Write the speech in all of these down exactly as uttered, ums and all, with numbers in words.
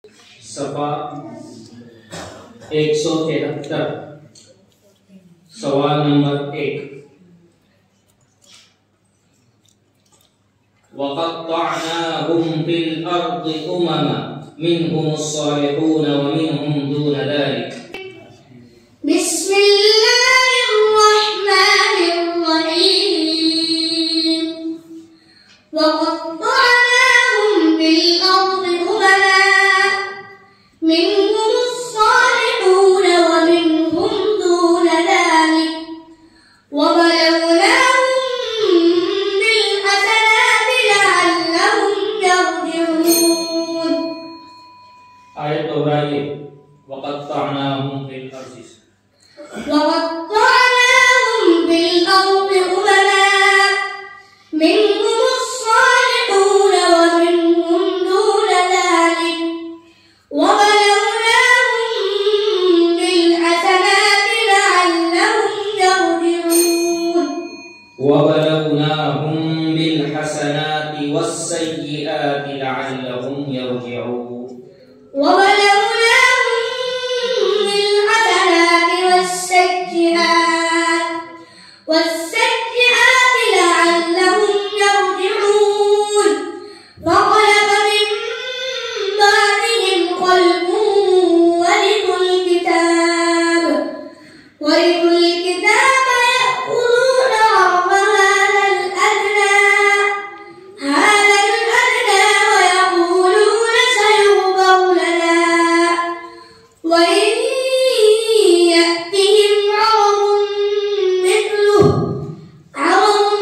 सफा एक सौ तिहत्तर सवाल नंबर एक। वक़त्तअनाहुम फिल अर्दि उममा मिनहुमुस्सालिहून व मिनहुम दून ज़ालिक। बिस्मिल्लाहिर्रहमानिर्रहीम। वक़त्तअनाहुम फिल अर्दि उममा मिनहुमुस्सालिहून व मिनहुम दून ज़ालिक व आयत दोहराइए। वक़त्तअनाहुम फिल अर्दि वक़त्तअनाहुम फिल अर्दि उममा मिनहुमुस्सालिहून व मिनहुम दून ज़ालिक व बलवनाहुम बिलहसनाति लअल्लहुम यरजिऊन। व बलवनाहुम बिलहसनाति वस्सय्यिआति लअल्लहुम यरजिऊन। وبلوناهم بالحسنات والسيئات والسيئات لعلهم يرجعون. فخلف من بعدهم خلف ورثوا الكتاب ورثوا الكتاب يأخذون عرض هذا الأدنى هذا الأدنى ويقولون سيغفر لنا وإن يأتهم عرض مثله عرض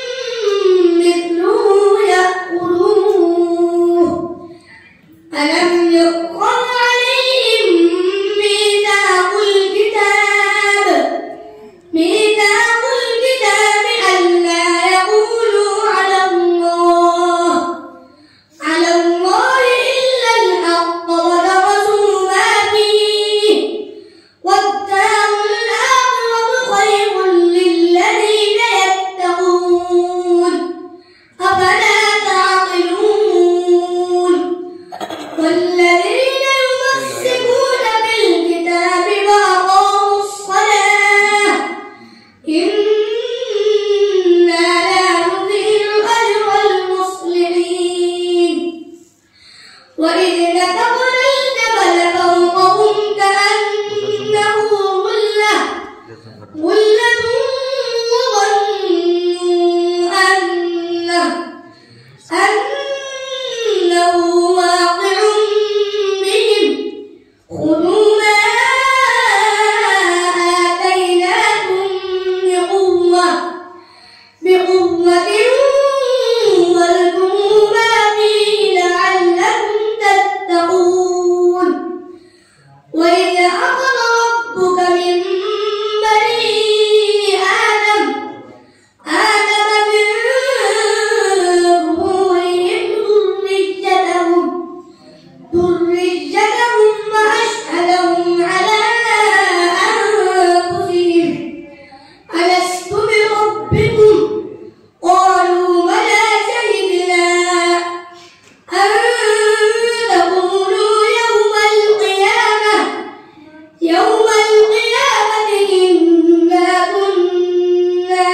مثله يأخذوه. ألم يؤخذ عليهم ميثاق الكتاب ميثاق الكتاب ألا يقولوا على الله على الله إلا الحق ودرسوا ما فيه والدار الآخرة خير للذين يتقون أفلا تعقلون. والذين يمسكون بالكتاب وأقاموا الصلاة إنا لا نضيع أجر المصلحين. وإذ نتقنا الجبل فوقهم كأنه ظلة ظلة وظنوا أنه أنه واقع بهم خذوا ما آتيناكم بقوة بقوة واذكروا ما فيه لعلكم تتقون. وإذ أخذ ربك من بني آدم آدم من ظهورهم ذريتهم ذريتهم وأشهدهم على أنفسهم ألست بربكم قالوا بلى شهدنا أن تقولوا يوم القيامة يوم القيامة إنا كنا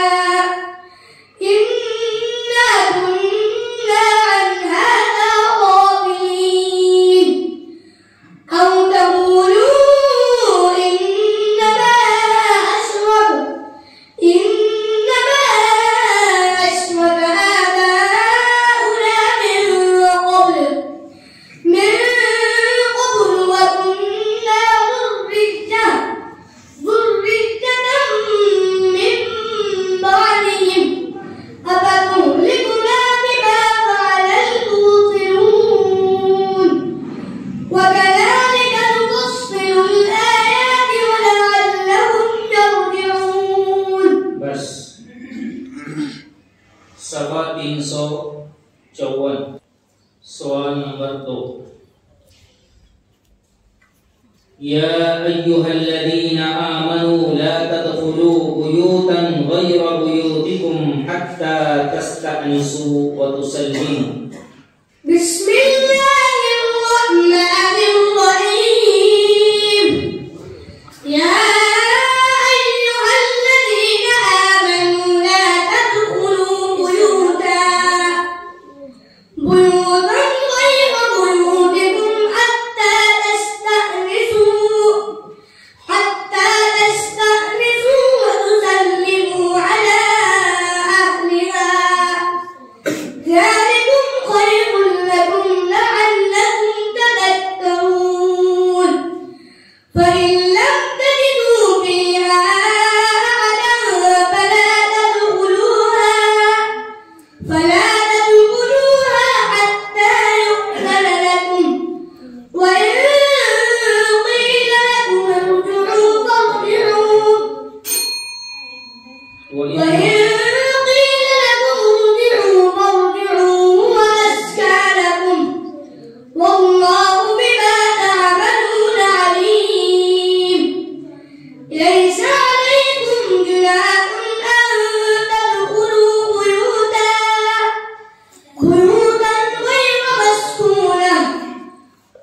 إنا كنا عن هذا غافلين أو تقولوا إنما أشرك إنما أشرك آباؤنا من قبل من قبل وكنا ذرية ذرية من بعدهم أفتهلكنا بما فعل المبطلون. وكذلك نفصل الآيات ولعلهم يرجعون. बस सवा तीन सौ चौवन सवाल नंबर दो। या अय्युहल्लज़ीना आमनू ला तदखुलू बुयूतन गैर बुयूतिकुम हत्ता तस्तअनिसू व तुसल्लिमू। बिस्मिल्लाहिर्रहमानिर्रहीम।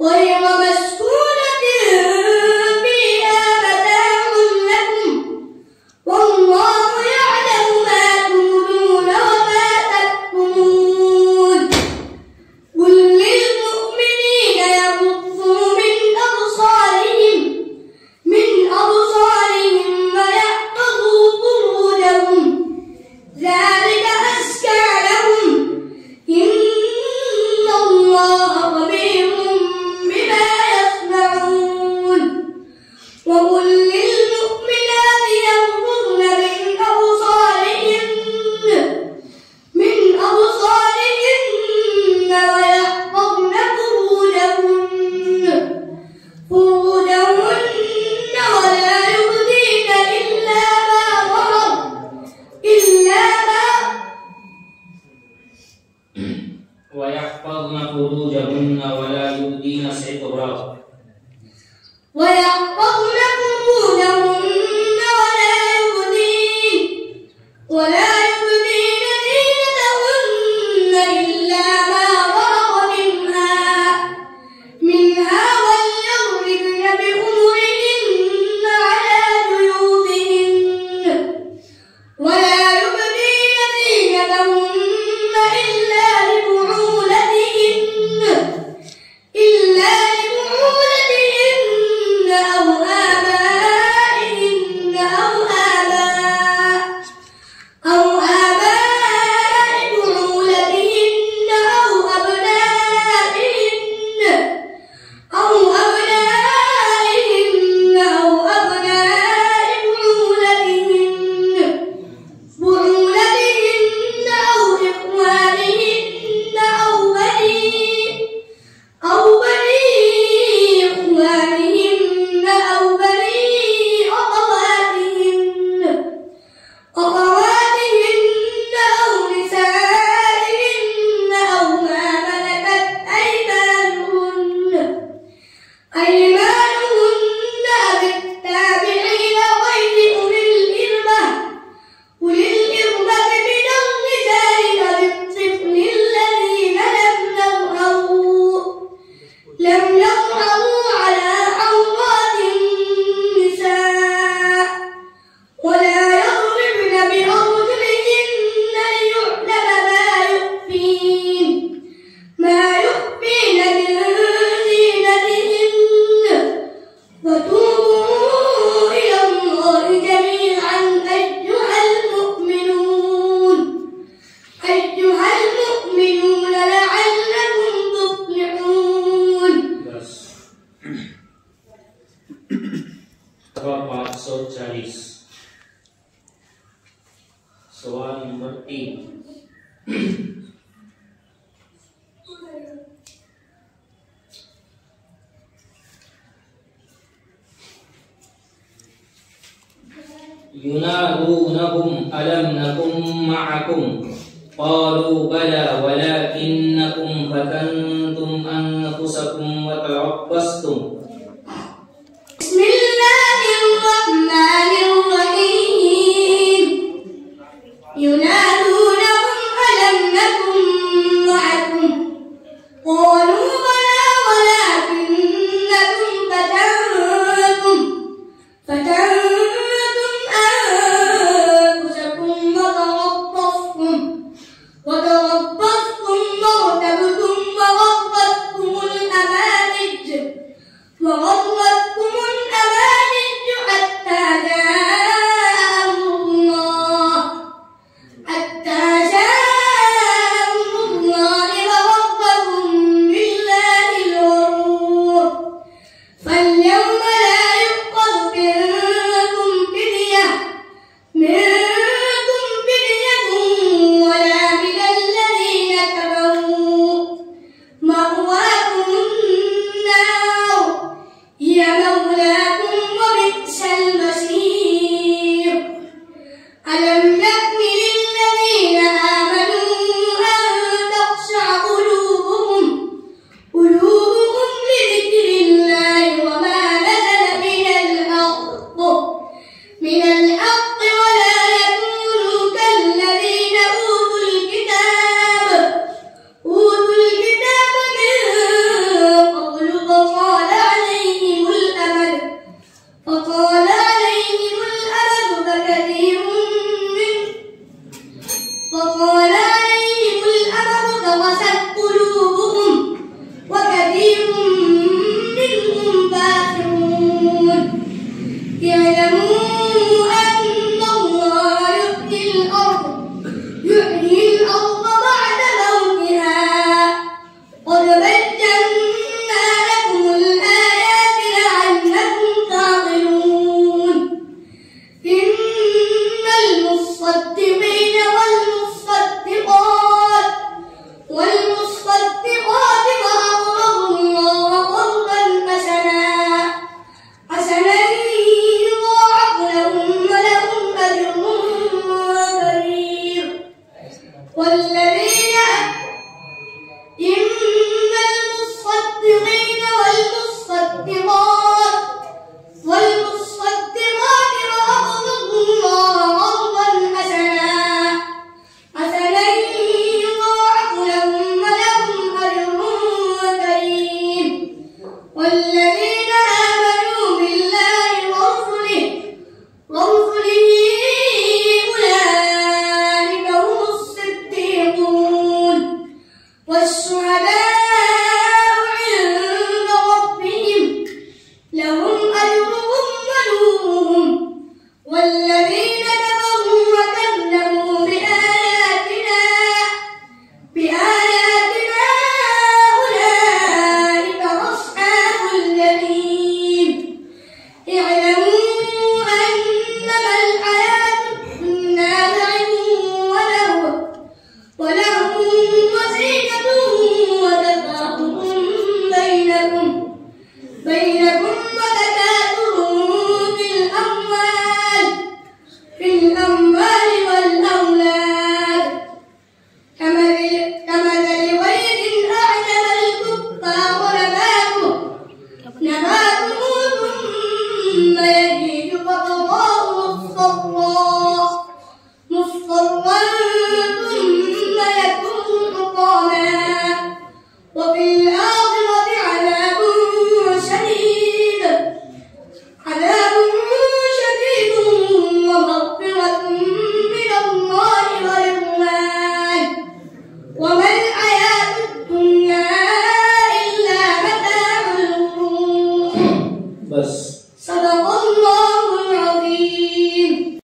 غير مسكونة فيها متاع لكم والله يعلم ما تبدون وما تكتمون قل للمؤمنين يغضوا من أبصارهم من أبصارهم ويحفظوا فروجهم ذلك أزكى لهم إن الله خبير بما يصنعون وقل للمؤمنات يغضضن من أبصارهن من أبصارهن ويحفظن فروجهن فروجهن ولا يبدين إلا ما ظهر إلا ما ويحفظن فروجهن ولا يبدين سترا ويحفظن فروجهن ولا يبدين ولا يبدين زينتهن إلا ما ظهر منها منها وليضربن بخمرهن على جيوبهن ولا يبدين زينتهن إلا لبعولتهن إلا لبعولتهن أو آبائهن أو آباء أو آباء بعولتهن أو أبنائهن أو أبنائهن أو أبناء بعولتهن بعولتهن أو إخوانهن أو بني أو بني إخوانهن أو بني أخواتهن أخواتهن أو نسائهن أو ما ملكت أيمانهن أيمانهن أو التابعين غير أولي الإربة أولي الإربة من الرجال والطفل الذين لم يظهروا لم يظهروا على عورات النساء ولا يضربن بأرجلهن ليعلم ما يخفين ما يخفين من زينتهن وتوبوا إلى الله جميعا أيها المؤمنون أيها المؤمنون لعلكم تفلحون. empat ratus चालीस soal nomor tiga. ينادونهم ألم نكن معكم قالوا بلى ولكنكم فتنتم أنفسكم وتربصتم. بسم الله الرحمن الرحيم ينادونهم ألم نكن معكم قالوا بلى ولكنكم فتنتم فتنتم أنفسكم وتربصتم وتربصتم وارتبتم وغرتكم الأماني وغرتكم الأماني حتى جاء أمر الله حتى جاء أمر الله وغركم بالله الغرور فاليوم لا يؤخذ منكم فدية منكم فدية ولا من الذين كفروا مأواكم النار هي والمصدقات والمصدقات وأقرضوا الله قرضا حسنا حسنا يضاعف لهم ولهم أجر كريم. والذين آمنوا بالله ورسله ورسله أولئك هم الصديقون والشهداء عند ربهم لهم أجرهم ونورهم. والذين كفروا وكذبوا بآياتنا بآياتنا أولئك أصحاب الجحيم. اعلموا أنما الحياة الدنيا لعب ولهو ولهو وزينة وتفاخر بينكم بينكم وتكاثر في الأموال في الأموال والأولاد كمثل كمثل غيث أعجب الكفار نباته نباته ثم يهيج فتراه مصفرا مصفرا ثم يكون حطاما وفي الآخرة عذاب شديد عذاب شديد ومغفرة من الله ورضوان وما الحياة الدنيا إلا متاع الغرور. بس صدق الله